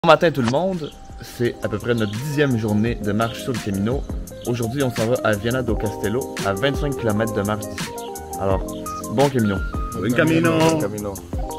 Bon matin tout le monde, c'est à peu près notre 10e journée de marche sur le Camino. Aujourd'hui on s'en va à Viana do Castelo, à 25 km de marche d'ici. Alors, bon Camino! Bon Camino! Bon Camino!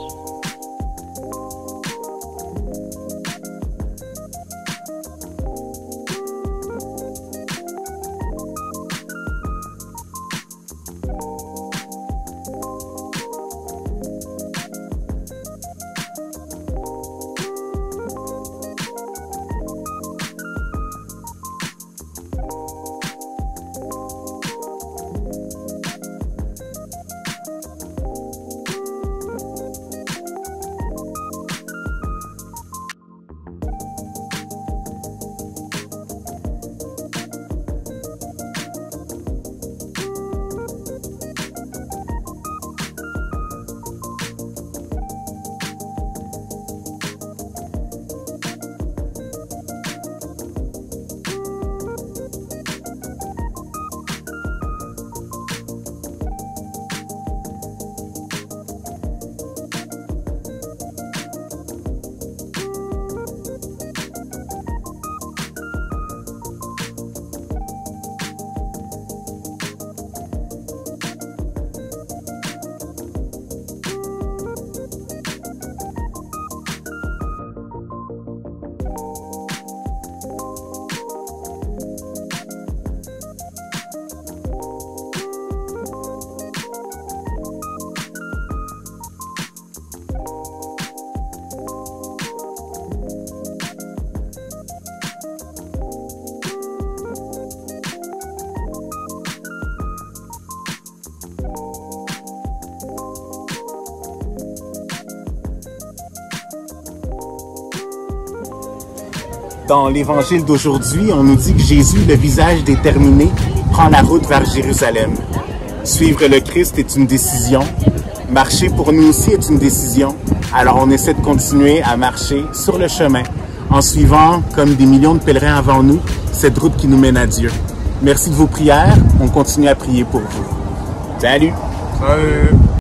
Dans l'évangile d'aujourd'hui, on nous dit que Jésus, le visage déterminé, prend la route vers Jérusalem. Suivre le Christ est une décision. Marcher pour nous aussi est une décision. Alors on essaie de continuer à marcher sur le chemin en suivant, comme des millions de pèlerins avant nous, cette route qui nous mène à Dieu. Merci de vos prières. On continue à prier pour vous. Salut! Salut!